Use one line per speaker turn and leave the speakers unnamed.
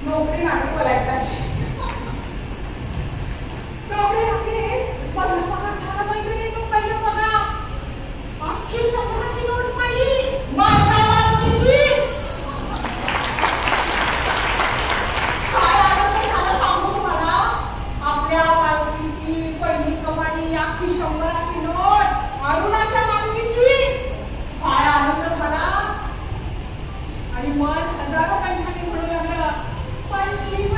नोकरी लागली मला एकदाची. नोकरी लागली, पहिला पगार झाला मैत्रिणींनो, पहिला पगार. अख्खी 100ची नोट पाहिली माझ्या मालकीची. काय आनंद झाला सांगू तुम्हाला. आपल्या मालकीची पहिली कमाई, अख्खी 100ची नोट अरुणाच्या मालकीची. काय आनंद झाला. आणि मन हजारो कंठांनी म्हणू लागलं, 25